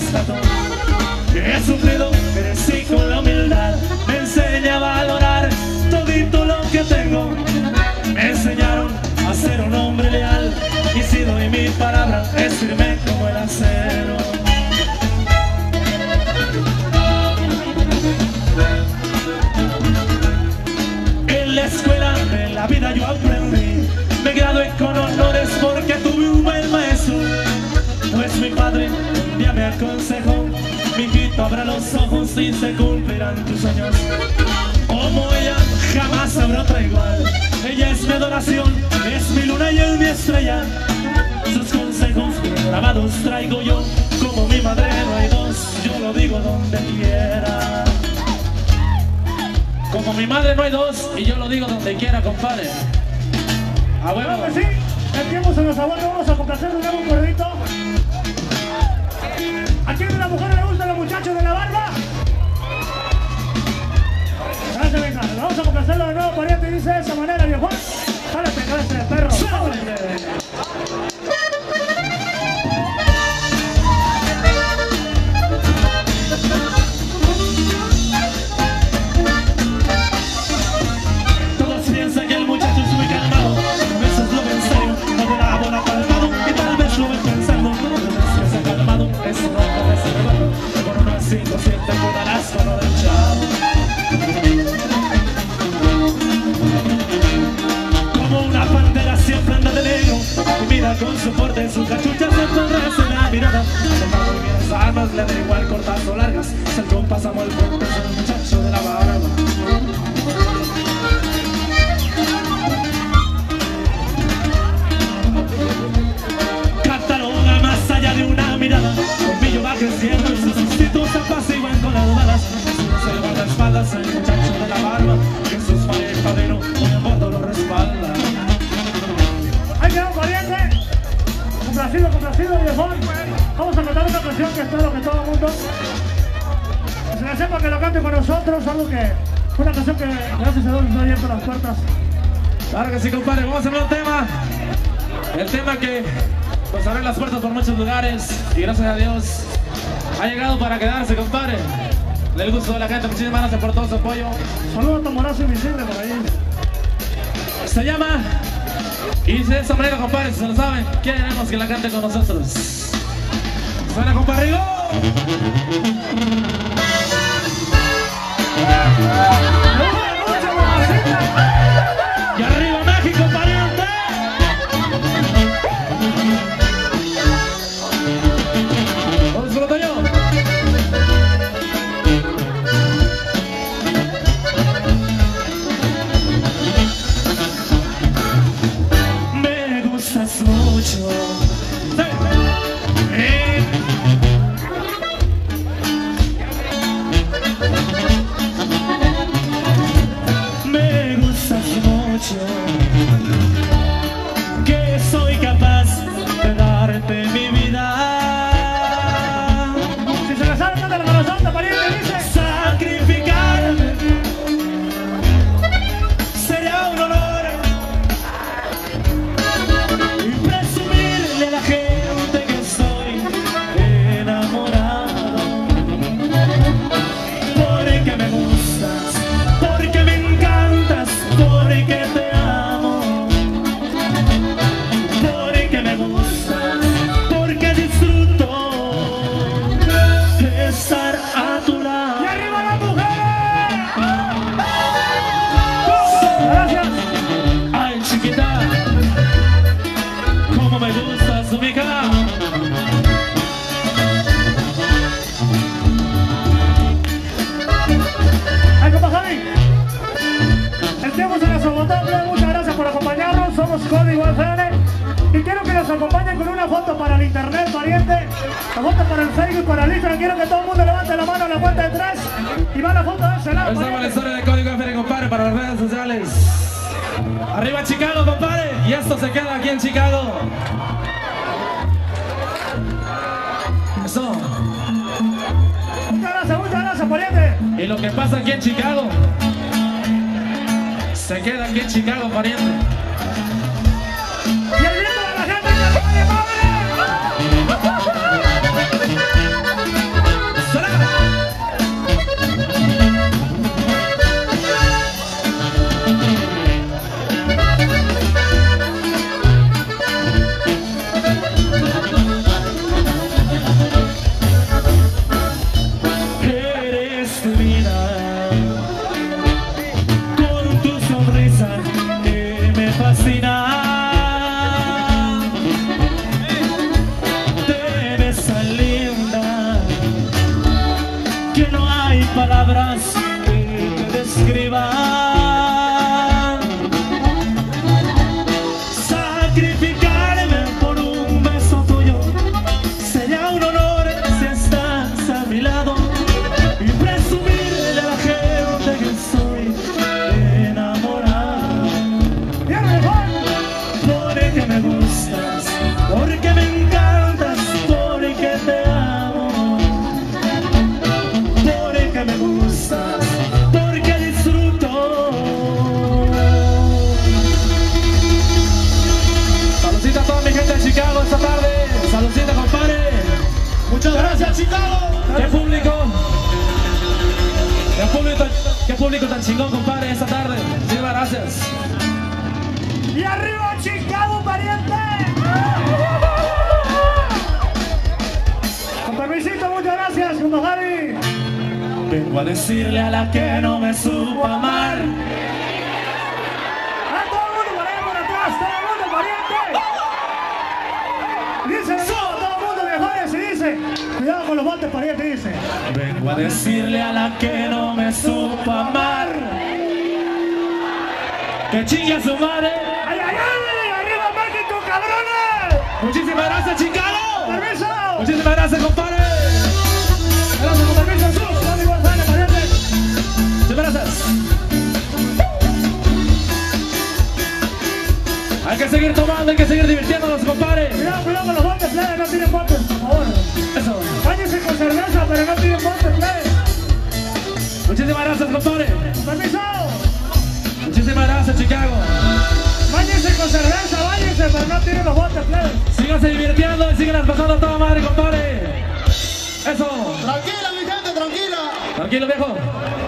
respeto. He sufrido, crecí con la humildad. Me enseña a valorar todito lo que tengo. Me enseñaron a ser un hombre leal, y si doy mi palabra es firme como el acero. En la escuela de la vida yo aprendí, me gradué con honores porque tuve un buen maestro. Pues mi padre un día me aconsejó: mijito, abra los ojos y se cumplirán tus sueños. Como ella jamás habrá otra igual. Ella es mi adoración, es mi luna y es mi estrella. Sus consejos grabados traigo yo. Como mi madre no hay dos, yo lo digo donde quiera. Como mi madre no hay dos, y yo lo digo donde quiera, compadre. A huevo. Claro que sí, el tiempo se nos aguanta, vamos a complacer de nuevo un corridito. ¿A quién de las mujeres le gustan los muchachos de la barba? Gracias, venga, vamos a complacerlo de nuevo, pariente, dice de esa manera, viejo. Párate, clase de perro. Todos piensan que el muchacho es muy calmado, a veces lo ven en serio, no de la bola palmado, y tal vez lo ven pensando, no es que calmado, es un hombre de ese recuerdo, con unos 5 7 putarazos no del chavo. Como una pantera siempre anda de negro, y mira con su porte en su cachucha se entorrece la mirada. Dejando bien las armas, le da igual cortas o largas, si el compa Samuel Fuentes es el muchacho de la barba. Cataloga más allá de una mirada, Colmillo va creciendo y sus instintos se apaciguan con las balas. Se le guarda espaldas el muchacho de la barba, Jesús María el Padrino, con el bordo lo respalda. Ahí quedó, pariente. Complacido, viejón. Vamos a cantar una canción que espero que todo el mundo se la sepa, que lo cante con nosotros. Una canción que gracias a Dios nos ha abierto las puertas. Claro que sí, compadre, vamos a hacer un tema. El tema que nos abre las puertas por muchos lugares, y gracias a Dios ha llegado para quedarse, compadre. Del gusto de la gente, muchísimas gracias por todo su apoyo. Saludos a Tomorazo Invisible por ahí. Se llama, y dice de esa manera, compadre, si se lo saben, queremos que la cante con nosotros. Suena, compadre. Y arriba México, pariente. ¿Lo disfruto yo? Me gustas mucho. Me gustas mucho, que soy capaz de darte mi vida. Si se la sabe, cántala con nosotros, pariente, dice. Sacrificarme sería un honor, y presumirle a la gente que estoy enamorado. Porque me gustas, porque me encantas, porque te amo. Porque me gustas, porque disfruto estar a tu lado. ¡Y arriba las mujeres! Gracias. Ay, chiquita, cómo me gustas, mija. Ay, compa Javi. El tiempo se nos agotó. Muchas gracias por acompañarnos. Somos Código FM. Y quiero que nos acompañen con una foto para el internet, pariente. La foto para el Facebook, para el Instagram. Quiero que todo el mundo levante la mano a la cuenta de 3. Y va la foto de ese lado, Esta es la pariente. historia de Código FM, compadre, para las redes sociales. Arriba Chicago, compadre. Y esto se queda aquí en Chicago. Eso. Muchas gracias, pariente. Y lo que pasa aquí en Chicago se queda aquí en Chicago, pariente. Y el grito de la gente que vale madre. Qué público tan chingón, compadre, esta tarde. Muchísimas gracias. Y arriba Chicago, pariente. Con permisito, muchas gracias, junto Javi. Vengo a decirle a la que no me supo amar. A todo el mundo por ahí por atrás, todo el mundo, pariente. Dice todo el mundo, viejones, y dice, cuidado con los botes, pariente, dice. Vengo a decirle a la que no me supo amar. Que chingue a su madre. ¡Ay, ay, ay! ¡Arriba México, cabrones! Muchísimas gracias, Chicago. ¡Permiso! Muchísimas gracias, compadre. Gracias, con permiso, sus códigos, dale, pariente. Muchas gracias. Hay que seguir tomando, hay que seguir divirtiéndonos, compadre. Cuidado, cuidado con los botes, plebe, no tiren botes, por favor. Eso. Báñense con cerveza, pero no tiren botes, plebe. Muchísimas gracias, compadre. Con permiso. Muchísimas gracias, Chicago. Báñense con cerveza, báñense, pero no tiren los botes, plebe. Síganse divirtiendo y síganlas pasando a toda madre, compadre. Eso. Tranquila, mi gente, tranquila. Tranquilo, viejo.